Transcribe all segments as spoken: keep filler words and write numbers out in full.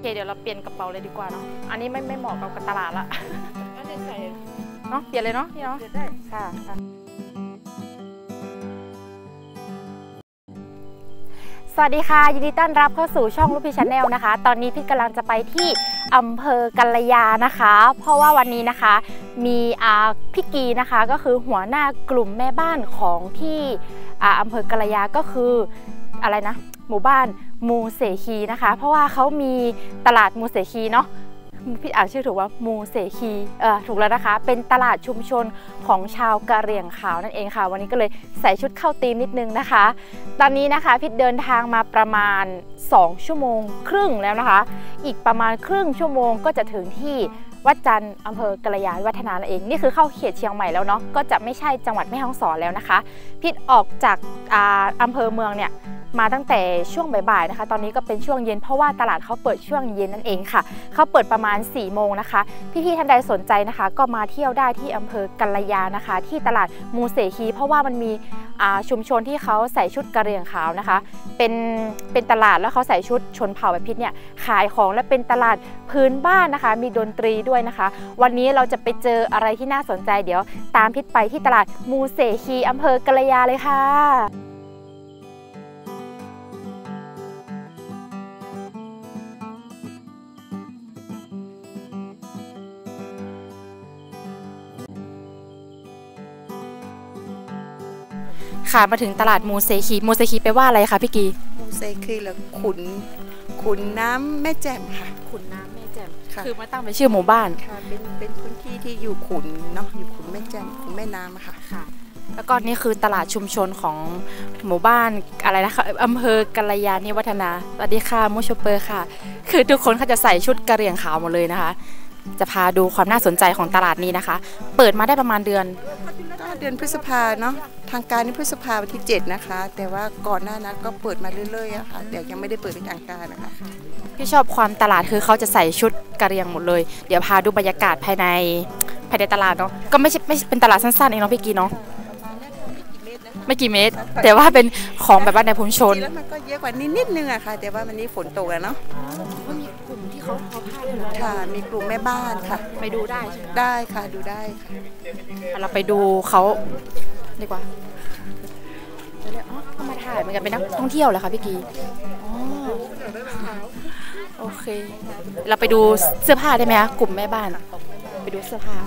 เคเดี๋ยวเราเปลี่ยนกระเป๋าเลยดีกว่าเนาะอันนี้ไม่ไม่เหมาะกับตลาดละอันนี้ใส่เนาะเปลี่ยนเลยเนาะพี่เนาะได้ค่ะสวัสดีค่ะยินดีต้อนรับเข้าสู่ช่องลูกพี่ชาแนลนะคะตอนนี้พี่กำลังจะไปที่อำเภอกัลยานะคะเพราะว่าวันนี้นะคะมีพี่กีนะคะก็คือหัวหน้ากลุ่มแม่บ้านของที่อำเภอกัลยาก็คืออะไรนะหมู่บ้านมูเสคีนะคะเพราะว่าเขามีตลาดมูเสคีเนาะพี่อ่านชื่อถูกว่ามูเสคีเออถูกแล้วนะคะเป็นตลาดชุมชนของชาวกะเหรี่ยงขาวนั่นเองค่ะวันนี้ก็เลยใส่ชุดเข้าธีมนิดนึงนะคะตอนนี้นะคะพี่เดินทางมาประมาณสองชั่วโมงครึ่งแล้วนะคะอีกประมาณครึ่งชั่วโมงก็จะถึงที่วัดจันทร์อำเภอกัลยาวิวัฒนานั่นเองนี่คือเข้าเขตเชียงใหม่แล้วเนาะก็จะไม่ใช่จังหวัดแม่ฮ่องสอนแล้วนะคะพี่ออกจากอำเภอเมืองเนี่ยมาตั้งแต่ช่วงบ่ายๆนะคะตอนนี้ก็เป็นช่วงเย็นเพราะว่าตลาดเขาเปิดช่วงเย็นนั่นเองค่ะเขาเปิดประมาณสี่โมงนะคะพี่ๆท่านใดสนใจนะคะก็มาเที่ยวได้ที่อำเภอกัลยานะคะที่ตลาดมูเสคีเพราะว่ามันมีชุมชนที่เขาใส่ชุดกะเหรี่ยงขาวนะคะเป็นเป็นตลาดแล้วเขาใส่ชุดชนเผ่าแบบพิษเนี่ยขายของและเป็นตลาดพื้นบ้านนะคะมีดนตรีด้วยนะคะวันนี้เราจะไปเจออะไรที่น่าสนใจเดี๋ยวตามพิษไปที่ตลาดมูเสคีอำเภอกัลยาเลยค่ะค่ะมาถึงตลาดมูเสคีมูเสคีแปลว่าอะไรคะพี่กีมูเสคีหรือขุนขุนน้ำแม่แจ่มค่ะขุนน้ำแม่แจ่มคือมาตั้งเป็นชื่อหมู่บ้านค่ะเป็นเป็นพื้นที่ที่อยู่ขุนเนาะอยู่ขุนแม่แจ่มขุนแม่น้ำค่ะค่ะแล้วก็นี่คือตลาดชุมชนของหมู่บ้านอะไรนะคะอำเภอกัลยาณิวัฒนาสวัสดีค่ะมูชเปอร์ค่ะคือทุกคนเขาจะใส่ชุดกะเหรี่ยงขาวหมดเลยนะคะจะพาดูความน่าสนใจของตลาดนี้นะคะเปิดมาได้ประมาณเดือนเดือนพฤษภาเนาะทางการนี่พฤษภาวันที่เจ็ดนะคะแต่ว่าก่อนหน้านั้นก็เปิดมาเรื่อยๆอะค่ะเดี๋ยวยังไม่ได้เปิดเป็นทางการนะคะพี่ชอบความตลาดคือเขาจะใส่ชุดกะเหรี่ยงหมดเลยเดี๋ยวพาดูบรรยากาศภายในภายในตลาดเนาะก็ไม่ใช่ไม่เป็นตลาดสั้นๆเองเนาะพี่กีเนาะไม่กี่เมตรแต่ว่าเป็นของแบบว่าในชุมชนแล้วมันก็เยอะกว่านิดนิดนึงอะค่ะแต่ว่าวันนี้ฝนตกอะเนาะมีกลุ่มที่เขาทอผ้าด้วยเหรอค่ะมีกลุ่มแม่บ้านค่ะไปดูได้ใช่ไหมได้ค่ะดูได้ค่ะเราไปดูเขาดีกว่าอ๋อเขามาถ่ายเหมือนกันเป็นนักท่องเที่ยวเหรอคะพี่กีอ๋อโอเคเราไปดูเสื้อผ้าได้ไหมคะกลุ่มแม่บ้านไปดูเสื้อผ้า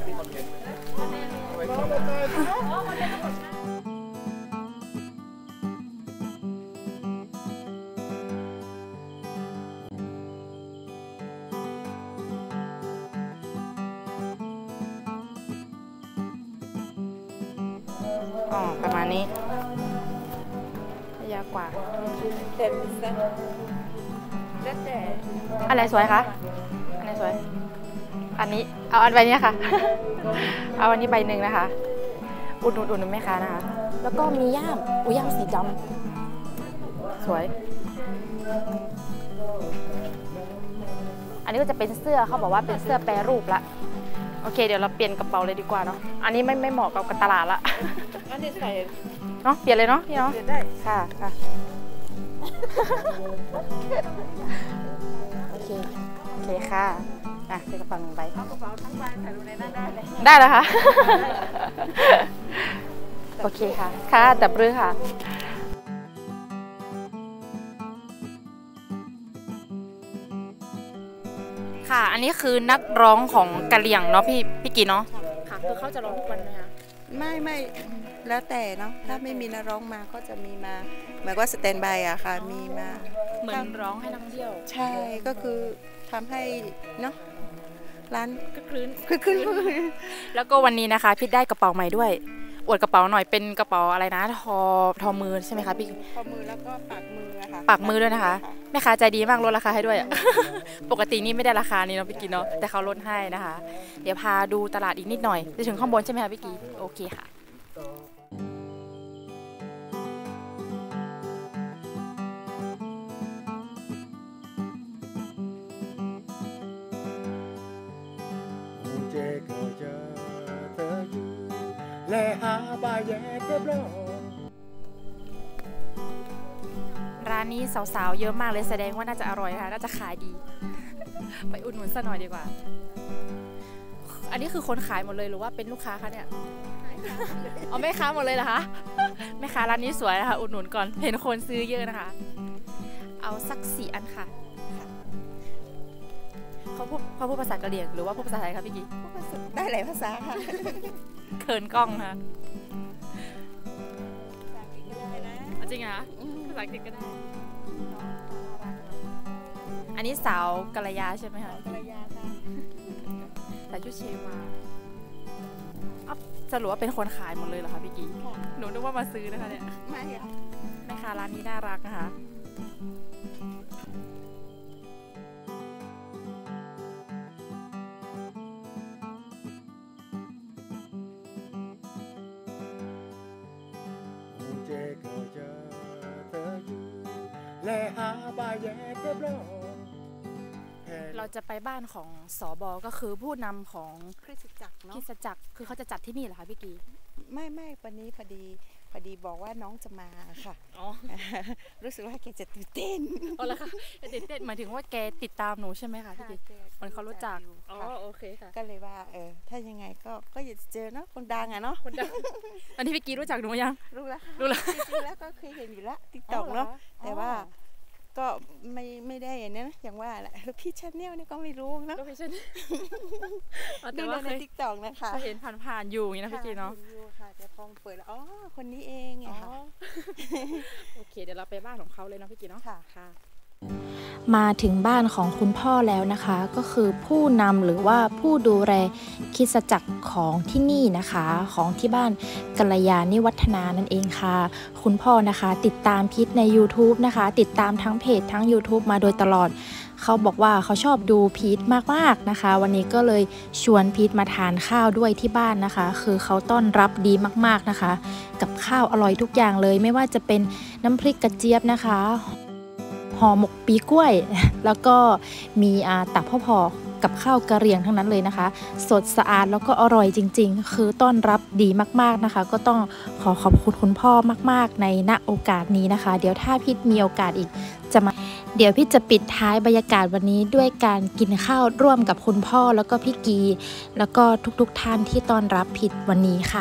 อ๋อประมาณนี้ยาวกว่าอะไรสวยคะอันไหนสวยอันนี้เอาอันใบนี้ค่ะเอาอันนี้ใบหนึ่งนะคะอุดหนุนอุดหนุนแม่ค้านะคะแล้วก็มีย่ามอุ้ยย่ามสีดำสวยอันนี้ก็จะเป็นเสื้อเขาบอกว่าเป็นเสื้อแปรรูปละโอเคเดี๋ยวเราเปลี่ยนกระเป๋าเลยดีกว่าเนาะอันนี้ไม่ไม่เหมาะกับตลาดละอันนี้ใส่เนาะเปลี่ยนเลยเนาะพี่เนาะได้ค่ะค่ะโอเคโอเคค่ะอ่ะเป็นกระเป๋าหนึ่งใบเอากระเป๋าทั้งใบใส่ลงในนั้นได้เลยได้แล้วค่ะโอเคค่ะค่ะดับเรือค่ะค่ะอันนี้คือนักร้องของกะเหรี่ยงเนาะพี่พี่กีเนาะค่ะคือเขาจะร้องทุกวันไหมคะไม่ไม่แล้วแต่เนาะถ้าไม่มีนักร้องมาก็จะมีมาหมายว่าสแตนบายอะค่ะมีมาเหมือนร้องให้นักเที่ยวใช่ก็คือทำให้เนาะร้านก็คลื้นคือคลื้นแล้วก็วันนี้นะคะพี่ได้กระเป๋าใหม่ด้วยอวดกระเป๋าหน่อยเป็นกระเป๋าอะไรนะทอทอมือใช่ไหมคะพี่ทอมือแล้วก็ปากมือค่ะปากมือด้วยนะคะแม่ค้าใจดีมากลดราคาให้ด้วยปกตินี่ไม่ได้ราคานี้เนาะพี่กีเนาะแต่เขาลดให้นะคะเดี๋ยวพาดูตลาดอีกนิดหน่อยจะถึงข้างบนใช่ไหมคะพี่กีโอเคค่ะรร้านนี้สาวๆเยอะมากเลยแสดงว่าน่าจะอร่อยนะคะน่าจะขายดี ไปอุดหนุนซะหน่อยดีกว่าอันนี้คือคนขายหมดเลยหรือว่าเป็นลูกค้าคะเนี่ยอ๋อแม่ค้าหมดเลยเหรอคะแม่ค้าร้านนี้สวยนะคะอุดหนุนก่อนเห็นคนซื้อเยอะนะคะเอาสักสี่อันค่ะเขาพูดเขาพูดภาษากะเหรี่ยงหรือว่าพูดภาษาไทยคะพี่กี้ได้หลายภาษาค่ะเขินกล้องค่ะจริงเหรอภาษาอังกฤษก็ได้อันนี้สาวกัลยาใช่ไหมคะกัลยาค่ะแต่ชุดเชมาสรุปว่าเป็นคนขายหมดเลยเหรอคะพี่กี้หนูนึกว่ามาซื้อนะคะเนี่ยไม่ค่ะแม่ค้าร้านนี้น่ารักนะคะเราจะไปบ้านของสบก็คือผู้นำของคริสตจักรเนาะคริสตจักรคือเขาจะจัดที่นี่เหรอคะพี่กีไม่ไม่วันนี้พอดีพอดีบอกว่าน้องจะมาค่ะอ๋อรู้สึกว่าแกจะตื่นเต้นอ๋อแล้วค่ะตื่นเต้นหมายถึงว่าแกติดตามหนูใช่ไหมคะพี่กีมันเขารู้จักอ๋อโอเคค่ะก็เลยว่าเออถ้ายังไงก็ก็อยากเจอเนาะคนดังอะเนาะคนดังตอนที่พี่กีรู้จักหนูยังรู้แล้วรู้แล้วจริงๆแล้วก็เคยเห็นอยู่แล้วติ๊กต็อกเนาะแต่ว่าก็ไม่ไม่ได้อย่างนี้นะอย่างว่าแหละพี่ชาแนลนี่ก็ไม่รู้นะพี่ชาแนลดูในติ๊กต็อกนะคะเห็นผ่านๆอยู่อย่างนี้นะพี่กีเนาะค่ะแต่พอเปิดแล้วอ๋อคนนี้เองไงค่ะโอเคเดี๋ยวเราไปบ้านของเขาเลยนะพี่กีเนาะค่ะค่ะมาถึงบ้านของคุณพ่อแล้วนะคะก็คือผู้นำหรือว่าผู้ดูแลคริสตจักรของที่นี่นะคะของที่บ้านกัลยาณิวัฒนานั่นเองค่ะคุณพ่อนะคะติดตามพีทใน ยูทูบ นะคะติดตามทั้งเพจทั้ง ยูทูบ มาโดยตลอดเขาบอกว่าเขาชอบดูพีทมากๆนะคะวันนี้ก็เลยชวนพีทมาทานข้าวด้วยที่บ้านนะคะคือเขาต้อนรับดีมากๆนะคะกับข้าวอร่อยทุกอย่างเลยไม่ว่าจะเป็นน้ำพริกกระเจี๊ยบนะคะห่อหมกปีกล้วยแล้วก็มีตับพ่อพอกับข้าวกะเหรี่ยงทั้งนั้นเลยนะคะสดสะอาดแล้วก็อร่อยจริงๆคือต้อนรับดีมากๆนะคะก็ต้องขอขอบคุณคุณพ่อมากๆในณโอกาสนี้นะคะเดี๋ยวถ้าพี่มีโอกาสอีกจะมาเดี๋ยวพี่จะปิดท้ายบรรยากาศวันนี้ด้วยการกินข้าวร่วมกับคุณพ่อแล้วก็พี่กีแล้วก็ทุกๆท่านที่ต้อนรับพี่วันนี้ค่ะ